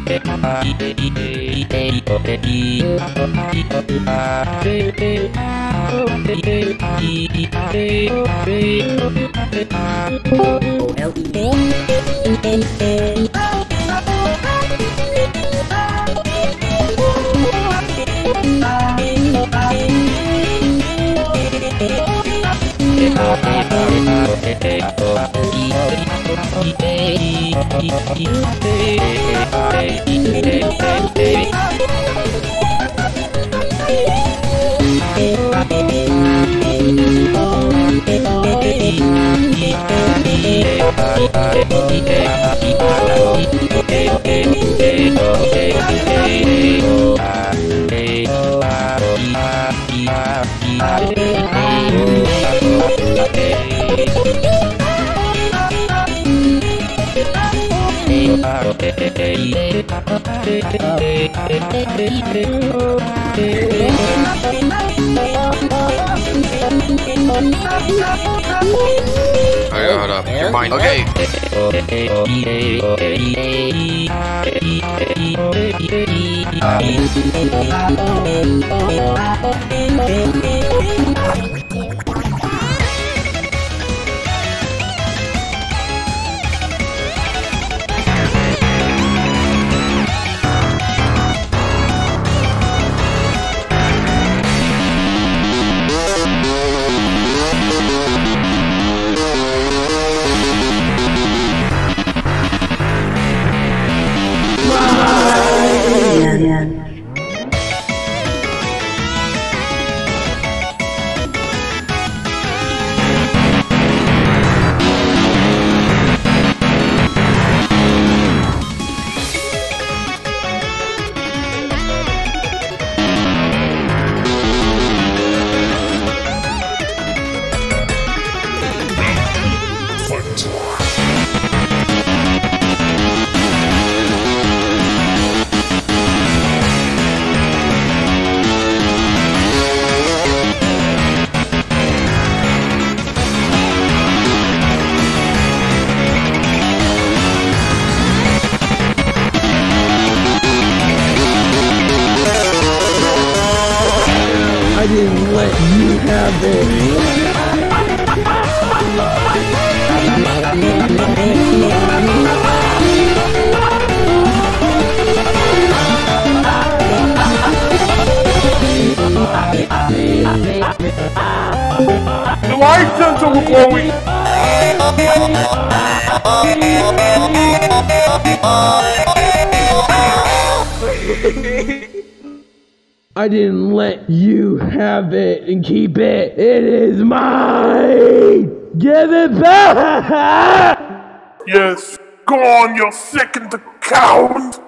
Alright, hold up. You're mine. Okay. I didn't let you have it. The light sensor will glowing. I didn't let you have it and keep it. It is mine. Give it back. Yes, go on, you second account.